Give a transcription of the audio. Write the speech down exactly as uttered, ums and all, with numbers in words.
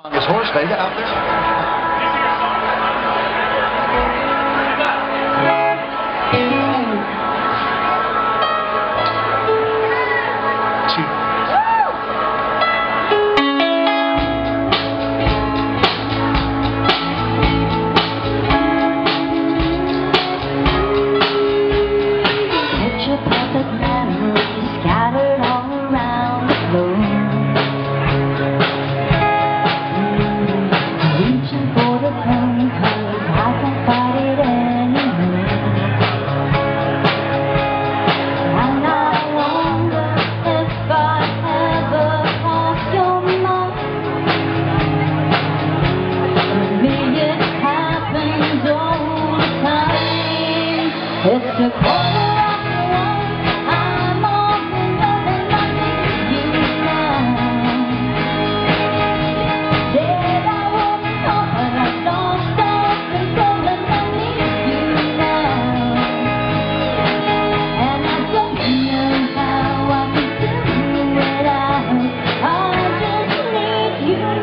On this horse, Vega, out there. It's a corner of the world. I'm on the road and I need you now. Said I wouldn't stop, but I don't stop control and I need you now. And I don't know how I can do without. I just need you now.